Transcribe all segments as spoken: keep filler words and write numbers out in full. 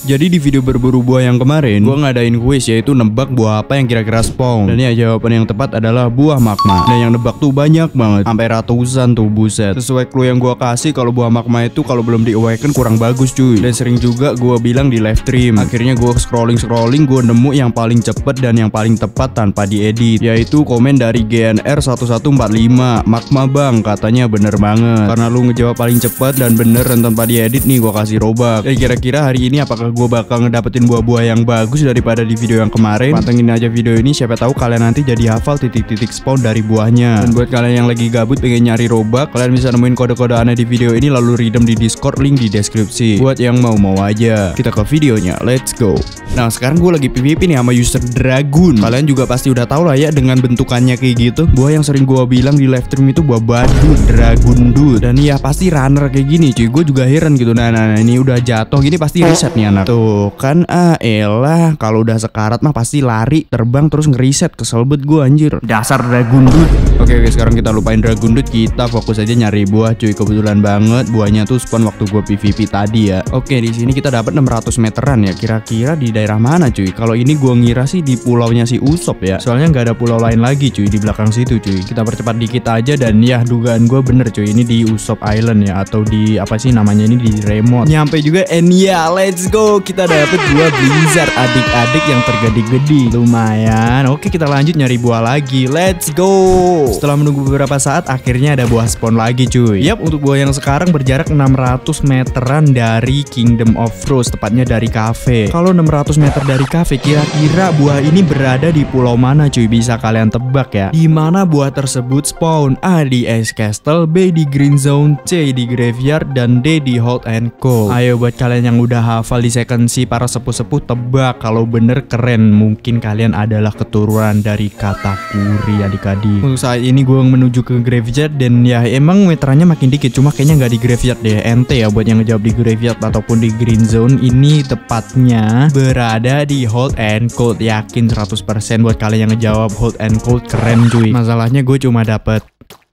Jadi di video berburu buah yang kemarin, gua ngadain kuis yaitu nebak buah apa yang kira-kira spawn. Dan ya jawaban yang tepat adalah buah magma. Dan yang nebak tuh banyak banget, sampai ratusan tuh, buset. Sesuai clue yang gua kasih, kalau buah magma itu kalau belum di awaken kurang bagus cuy. Dan sering juga gua bilang di live stream. Akhirnya gua scrolling-scrolling, gua nemu yang paling cepet dan yang paling tepat tanpa diedit, yaitu komen dari G N R satu satu empat lima. Magma bang, katanya bener banget. Karena lu ngejawab paling cepat dan bener dan tanpa diedit nih, gua kasih robak. Dan kira-kira hari ini apakah gue bakal ngedapetin buah-buah yang bagus daripada di video yang kemarin? Pantengin aja video ini, siapa tahu kalian nanti jadi hafal titik-titik spawn dari buahnya. Dan buat kalian yang lagi gabut pengen nyari robak, kalian bisa nemuin kode-kode aneh di video ini lalu redeem di Discord, link di deskripsi. Buat yang mau-mau aja, kita ke videonya, let's go. Nah sekarang gue lagi P V P nih sama user Dragon. Kalian juga pasti udah tahu lah ya dengan bentukannya kayak gitu. Buah yang sering gue bilang di live stream itu buah badut, Dragon Dude. Dan ya pasti runner kayak gini cuy, gue juga heran gitu. Nah, nah, nah ini udah jatuh gini pasti reset nih anak. Tuh kan, ah elah, kalau udah sekarat mah pasti lari, terbang terus ngeriset. Kesel bet gue anjir, dasar Dragon Dude. Oke oke, sekarang kita lupain Dragon Dude, kita fokus aja nyari buah cuy. Kebetulan banget buahnya tuh spawn waktu gue P V P tadi ya. Oke, di sini kita dapat enam ratus meteran ya. Kira-kira di daerah mana cuy? Kalau ini gue ngira sih di pulaunya si Usop ya. Soalnya nggak ada pulau lain lagi cuy di belakang situ cuy. Kita percepat dikit aja dan ya dugaan gue bener cuy. Ini di Usop Island ya, atau di apa sih namanya ini, di remote. Nyampe juga and ya let's go, kita dapet buah blizzard adik-adik yang tergede-gede. Lumayan. Oke, kita lanjut nyari buah lagi, let's go. Setelah menunggu beberapa saat akhirnya ada buah spawn lagi cuy. Yap, untuk buah yang sekarang berjarak enam ratus meteran dari Kingdom of Frost, tepatnya dari cafe. Kalau enam ratus meter dari cafe, kira-kira buah ini berada di pulau mana cuy? Bisa kalian tebak ya. Di mana buah tersebut spawn? A di Ice Castle, B di Green Zone, C di Graveyard, dan D di Hot and Cold. Ayo buat kalian yang udah hafal di second C para sepuh-sepuh, tebak. Kalau bener keren, mungkin kalian adalah keturunan dari Katakuri adik-adik. Untuk saat ini gue menuju ke Graveyard dan ya emang meterannya makin dikit, cuma kayaknya nggak di Graveyard deh. Ente ya buat yang ngejawab di Graveyard ataupun di Green Zone. Ini tepatnya berada di Hot and Cold. Yakin seratus persen buat kalian yang ngejawab Hot and Cold, keren cuy. Masalahnya gue cuma dapet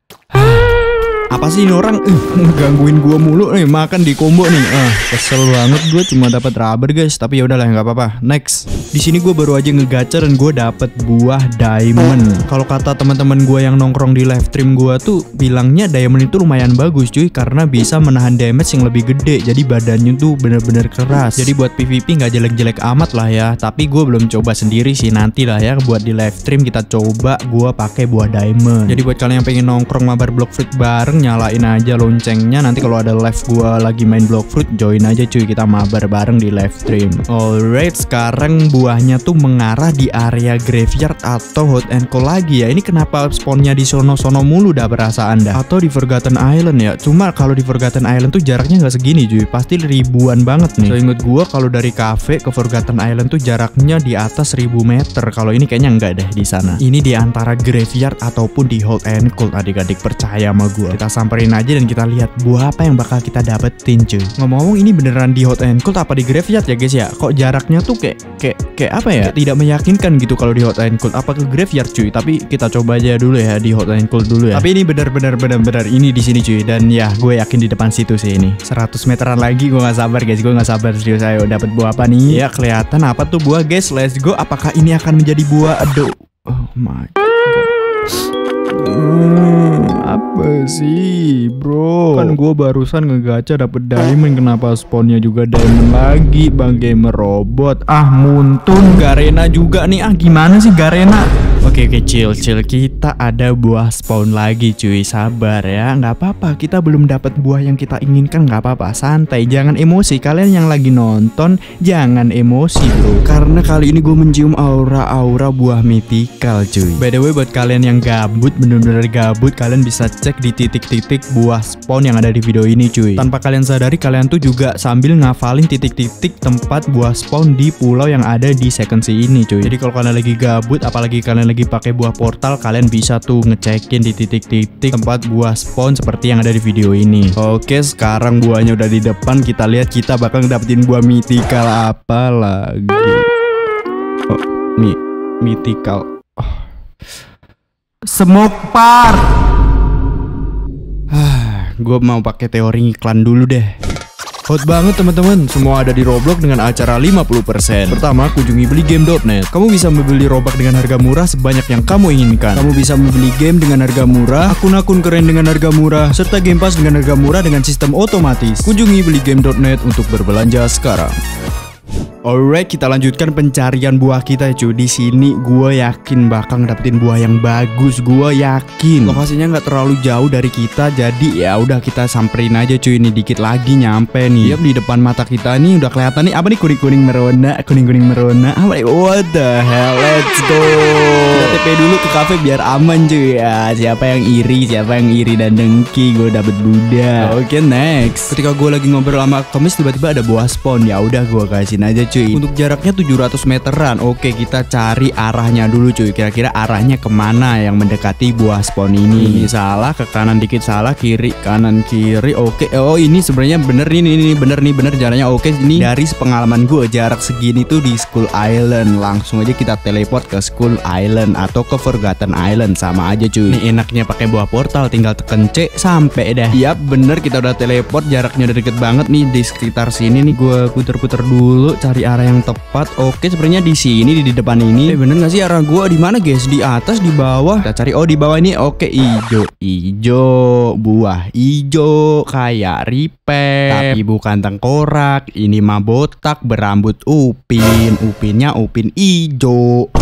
apa sih ini orang uh, gangguin gua mulu nih, makan di combo nih. Ah, kesel banget, gue cuma dapat rubber guys, tapi ya udahlah nggak apa-apa. Next. Di sini gue baru aja ngegacha dan gue dapet buah diamond. Kalau kata teman-teman gue yang nongkrong di live stream gue tuh bilangnya diamond itu lumayan bagus cuy, karena bisa menahan damage yang lebih gede. Jadi badannya tuh bener-bener keras. Jadi buat P V P nggak jelek-jelek amat lah ya. Tapi gue belum coba sendiri sih, nanti lah ya buat di live stream kita coba gue pakai buah diamond. Jadi buat kalian yang pengen nongkrong mabar block fruit bareng, nyalain aja loncengnya. Nanti kalau ada live gua lagi main block fruit, join aja cuy, kita mabar bareng di live stream. Alright, sekarang buahnya tuh mengarah di area Graveyard atau Hot and Cold lagi ya. Ini kenapa spawnnya di sono-sono mulu dah perasaan dah? Atau di Forgotten Island ya? Cuma kalau di Forgotten Island tuh jaraknya nggak segini cuy, pasti ribuan banget nih. So inget gua kalau dari cafe ke Forgotten Island tuh jaraknya di atas seribu meter. Kalau ini kayaknya enggak deh di sana. Ini di antara Graveyard ataupun di Hot and Cold adik-adik, percaya sama gua. Kita samperin aja dan kita lihat buah apa yang bakal kita dapetin cuy. Ngomong-ngomong, ini beneran di Hot and Cold apa di Graveyard ya guys ya? Kok jaraknya tuh kayak kayak kayak apa ya? Kayak tidak meyakinkan gitu kalau di Hot and Cold. Apa ke Graveyard cuy? Tapi kita coba aja dulu ya di Hot and Cold dulu ya. Tapi ini bener-bener bener-bener ini di sini cuy, dan ya gue yakin di depan situ sih ini. seratus meteran lagi, gue nggak sabar guys, gue nggak sabar serius. Ayo dapat buah apa nih? Ya kelihatan apa tuh buah guys, let's go. Apakah ini akan menjadi buah? Aduh, oh my god. Hmm, apa sih bro? Kan gue barusan ngegacha dapet diamond, kenapa spawnnya juga diamond lagi? Bang gamer robot, ah muntun. Garena juga nih, ah gimana sih Garena? Oke oke, chill chill, kita ada buah spawn lagi cuy, sabar ya, nggak apa-apa, kita belum dapat buah yang kita inginkan, nggak apa-apa, santai, jangan emosi. Kalian yang lagi nonton jangan emosi bro, karena kali ini gue mencium aura-aura buah mythical cuy. By the way, buat kalian yang gabut, bener-bener gabut, kalian bisa cek di titik-titik buah spawn yang ada di video ini cuy. Tanpa kalian sadari, kalian tuh juga sambil ngafalin titik-titik tempat buah spawn di pulau yang ada di second C ini cuy. Jadi kalau kalian lagi gabut, apalagi kalian lagi pakai buah portal, kalian bisa tuh ngecekin di titik-titik tempat buah spawn seperti yang ada di video ini. Oke, sekarang buahnya udah di depan, kita lihat kita bakal dapetin buah mythical apa lagi. Oh, nih, mythical. Oh. Smoke part. Ah, gue mau pakai teori iklan dulu deh. Hot banget teman-teman, semua ada di Roblox dengan acara lima puluh persen. Pertama, kunjungi beli game dot net. Kamu bisa membeli Robux dengan harga murah sebanyak yang kamu inginkan. Kamu bisa membeli game dengan harga murah, akun-akun keren dengan harga murah, serta game pass dengan harga murah dengan sistem otomatis. Kunjungi beli game dot net untuk berbelanja sekarang. Alright, kita lanjutkan pencarian buah kita cuy. Di sini gue yakin bakal dapetin buah yang bagus. Gue yakin. Lokasinya nggak terlalu jauh dari kita, jadi ya udah kita samperin aja cuy. Ini dikit lagi nyampe nih. Yap, di depan mata kita nih udah kelihatan nih apa nih kuning-kuning merona, kuning-kuning merona. Apa nih? What the hell? Let's go. Kita T P dulu ke kafe biar aman cuy ya. Siapa yang iri, siapa yang iri dan dengki, gue dapet budak. Oke, okay, next. Ketika gue lagi ngobrol sama Kemis, tiba-tiba ada buah spawn. Ya udah gue kasihin aja cuy. Untuk jaraknya tujuh ratus meteran. Oke, kita cari arahnya dulu cuy. Kira-kira arahnya kemana yang mendekati buah spawn ini? Ini salah, ke kanan dikit salah, kiri, kanan, kiri. Oke, oh ini sebenarnya bener nih, ini bener nih, bener jalannya. Oke, ini dari pengalaman gue jarak segini tuh di Skull Island. Langsung aja kita teleport ke Skull Island atau ke Forgotten Island, sama aja cuy. Ini enaknya pakai buah portal, tinggal tekan C sampai dah. Yap, bener kita udah teleport, jaraknya udah deket banget nih di sekitar sini nih. Gue puter-puter dulu cari arah yang tepat. Oke, sebenarnya di sini di depan ini. Eh, bener gak sih arah gua di mana guys? Di atas, di bawah? Kita cari. Oh, di bawah ini. Oke, ijo, ijo, buah ijo kayak ripek, tapi bukan tengkorak. Ini mah botak berambut upin. Upinnya upin ijo.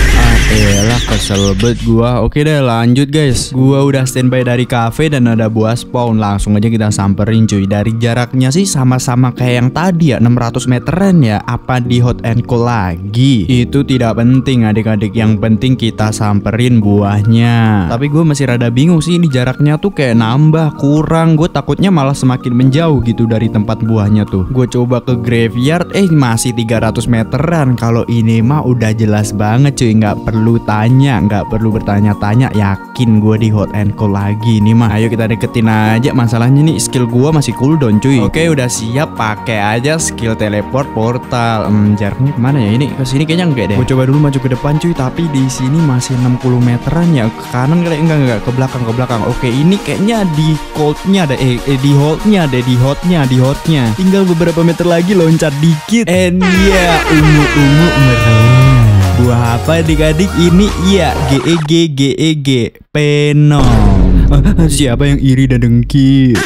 Elah, kesel banget gua. Oke deh, lanjut guys. Gua udah standby dari cafe dan ada buah spawn. Langsung aja kita samperin cuy. Dari jaraknya sih sama-sama kayak yang tadi ya, enam ratus meteran ya. Apa di hot and cold lagi? Itu tidak penting adik-adik. Yang penting kita samperin buahnya. Tapi gue masih rada bingung sih, ini jaraknya tuh kayak nambah, kurang. Gue takutnya malah semakin menjauh gitu dari tempat buahnya tuh. Gue coba ke graveyard, eh masih tiga ratus meteran. Kalau ini mah udah jelas banget cuy, nggak perlu tanya, nggak perlu bertanya-tanya. Yakin gue di hot and cold lagi nih mah. Ayo kita deketin aja. Masalahnya nih skill gue masih cooldown cuy. Oke, udah siap, pakai aja skill teleport portal. Hmm, jaraknya kemana ya ini? Ke sini kayaknya enggak deh. Gue coba dulu maju ke depan cuy, tapi di sini masih enam puluh meteran ya. Ke kanan kali enggak enggak ke belakang ke belakang. Oke, ini kayaknya di coldnya ada eh, eh di hotnya ada di hotnya di hotnya. Tinggal beberapa meter lagi loncat dikit. And yeah, ungu-ungu merona. Buah apa adik-adik ini? Iya, G E G G E G Penom. Ah, siapa yang iri dan dengki?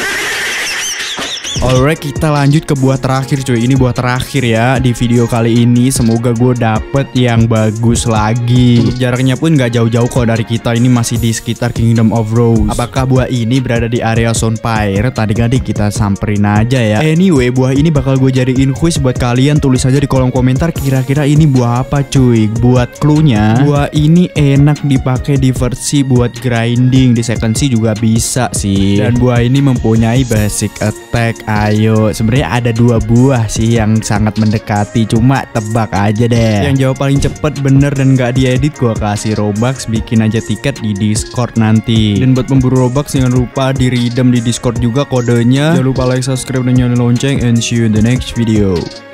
Alright, kita lanjut ke buah terakhir cuy. Ini buah terakhir ya di video kali ini. Semoga gue dapet yang bagus lagi. Untuk jaraknya pun gak jauh-jauh kok dari kita. Ini masih di sekitar Kingdom of Rose. Apakah buah ini berada di area Zone Pirate? Adik-adik kita samperin aja ya. Anyway, buah ini bakal gue jadiin quiz buat kalian. Tulis aja di kolom komentar kira-kira ini buah apa cuy. Buat cluenya, buah ini enak dipakai di versi buat grinding. Di second C juga bisa sih. Dan buah ini mempunyai basic attack. Ayo, sebenarnya ada dua buah sih yang sangat mendekati, cuma tebak aja deh. Yang jawab paling cepet bener dan gak diedit, gua kasih Robux. Bikin aja tiket di Discord nanti. Dan buat pemburu Robux jangan lupa di redeem di Discord juga kodenya. Jangan lupa like, subscribe, dan nyalain lonceng. And see you in the next video.